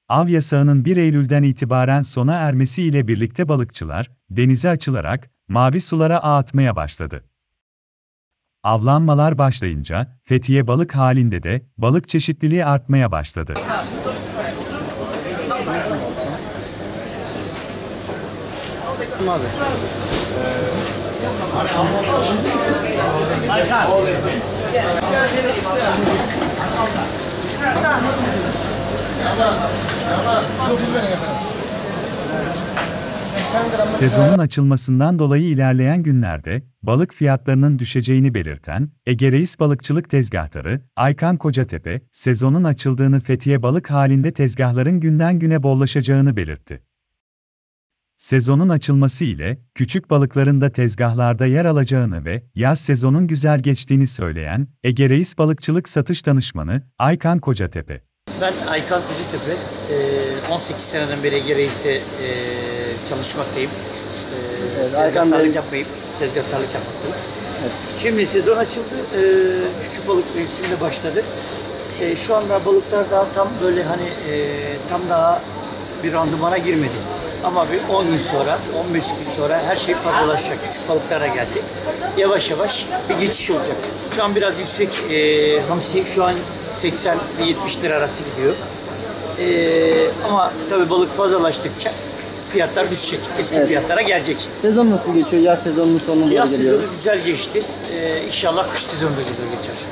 Av yasağının 1 Eylül'den itibaren sona ermesiyle birlikte balıkçılar, denize açılarak, mavi sulara ağ atmaya başladı. Avlanmalar başlayınca, Fethiye balık halinde de, balık çeşitliliği artmaya başladı. Sezonun açılmasından dolayı ilerleyen günlerde balık fiyatlarının düşeceğini belirten Ege Reis Balıkçılık Tezgahtarı Aykan Kocatepe, sezonun açıldığını Fethiye balık halinde tezgahların günden güne bollaşacağını belirtti. Sezonun açılması ile küçük balıkların da tezgahlarda yer alacağını ve yaz sezonun güzel geçtiğini söyleyen Ege Reis Balıkçılık Satış Danışmanı Aykan Kocatepe. Ben Aykan Kocatepe, 18 seneden beri Ege Reis'e çalışmaktayım. Tezgahtarlık yapmayıp, tezgahtarlık yapmaktayım. Evet. Şimdi sezon açıldı, küçük balık mevsimi de başladı. Şu anda balıklar daha tam böyle hani tam daha bir randımana girmedi. Ama bir 10 gün sonra, 15 gün sonra her şey fazlalaşacak, küçük balıklara gelecek. Yavaş yavaş bir geçiş olacak. Şu an biraz yüksek, hamsi şu an 80 ve 70 lira arası gidiyor. Ama tabii balık fazlalaştıkça fiyatlar düşecek, eski fiyatlara gelecek. Sezon nasıl geçiyor? Yaz sezonunun sonuna doğru geliyor. Yaz sezonu güzel geçti. İnşallah kış sezonu da güzel geçer.